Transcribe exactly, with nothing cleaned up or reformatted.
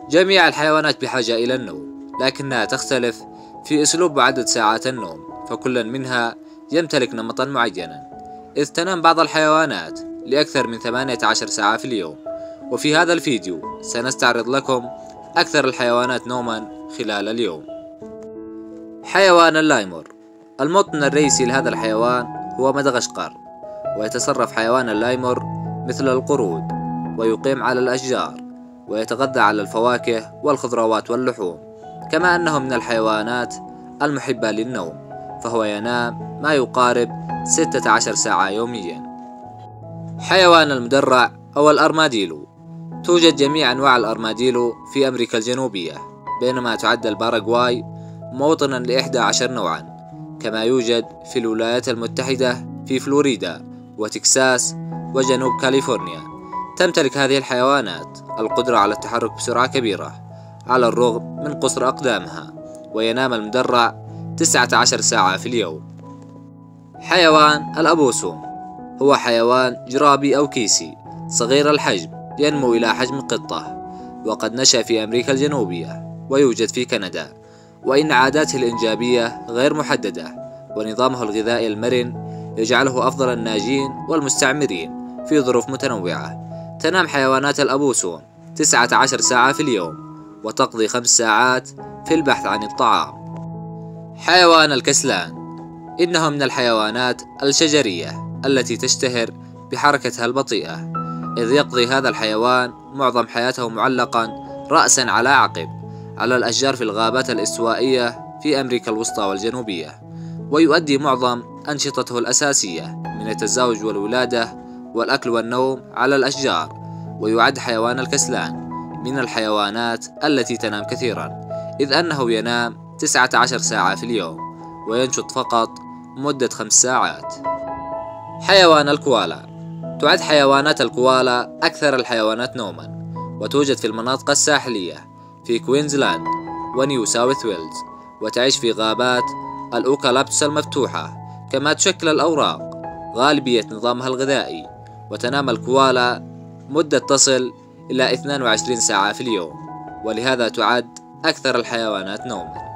جميع الحيوانات بحاجة إلى النوم، لكنها تختلف في أسلوب وعدد ساعات النوم، فكل منها يمتلك نمطا معينا، إذ تنام بعض الحيوانات لأكثر من ثمانية عشر ساعة في اليوم. وفي هذا الفيديو سنستعرض لكم أكثر الحيوانات نوما خلال اليوم. حيوان اللايمور. الموطن الرئيسي لهذا الحيوان هو مدغشقر، ويتصرف حيوان اللايمور مثل القرود، ويقيم على الأشجار، ويتغذى على الفواكه والخضروات واللحوم، كما أنه من الحيوانات المحبة للنوم، فهو ينام ما يقارب ستة عشر ساعة يوميا. حيوان المدرع أو الأرماديلو. توجد جميع أنواع الأرماديلو في أمريكا الجنوبية، بينما تعد الباراغواي موطنا لإحدى عشر نوعا، كما يوجد في الولايات المتحدة في فلوريدا وتكساس وجنوب كاليفورنيا. تمتلك هذه الحيوانات القدرة على التحرك بسرعة كبيرة على الرغم من قصر أقدامها، وينام المدرع تسعة عشر ساعة في اليوم. حيوان الأبوسوم. هو حيوان جرابي أو كيسي صغير الحجم، ينمو إلى حجم قطة، وقد نشأ في أمريكا الجنوبية ويوجد في كندا، وإن عاداته الإنجابية غير محددة، ونظامه الغذائي المرن يجعله أفضل الناجين والمستعمرين في ظروف متنوعة. تنام حيوانات الأبوسوم تسعة عشر ساعة في اليوم، وتقضي خمس ساعات في البحث عن الطعام. حيوان الكسلان. إنه من الحيوانات الشجرية التي تشتهر بحركتها البطيئة، إذ يقضي هذا الحيوان معظم حياته معلقا رأسا على عقب على الأشجار في الغابات الاستوائية في أمريكا الوسطى والجنوبية، ويؤدي معظم أنشطته الأساسية من التزاوج والولادة والأكل والنوم على الأشجار. ويعد حيوان الكسلان من الحيوانات التي تنام كثيرا، إذ أنه ينام تسعة عشر ساعة في اليوم، وينشط فقط مدة خمس ساعات. حيوان الكوالا. تعد حيوانات الكوالا أكثر الحيوانات نوما، وتوجد في المناطق الساحلية في كوينزلاند ونيو ساوث ويلز، وتعيش في غابات الأوكاليبتوس المفتوحة، كما تشكل الأوراق غالبية نظامها الغذائي. وتنام الكوالا مدة تصل إلى اثنتين وعشرين ساعة في اليوم، ولهذا تعد أكثر الحيوانات نوما.